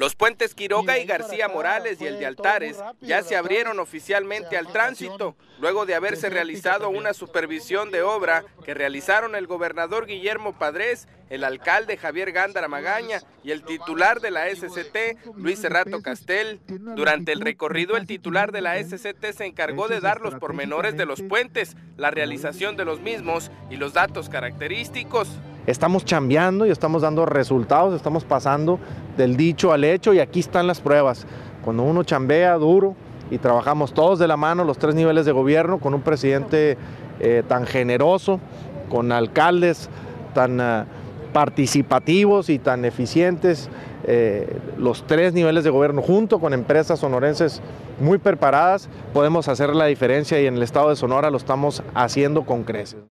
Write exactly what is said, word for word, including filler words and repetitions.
Los puentes Quiroga y García Morales y el de Altares ya se abrieron oficialmente al tránsito, luego de haberse realizado una supervisión de obra que realizaron el gobernador Guillermo Padres, el alcalde Javier Gándara Magaña y el titular de la S C T, Luis Cerrato Castel. Durante el recorrido, el titular de la S C T se encargó de dar los pormenores de los puentes, la realización de los mismos y los datos característicos. Estamos chambeando y estamos dando resultados, estamos pasando del dicho al hecho y aquí están las pruebas. Cuando uno chambea duro y trabajamos todos de la mano, los tres niveles de gobierno, con un presidente eh, tan generoso, con alcaldes tan uh, participativos y tan eficientes, eh, los tres niveles de gobierno junto con empresas sonorenses muy preparadas, podemos hacer la diferencia y en el estado de Sonora lo estamos haciendo con creces.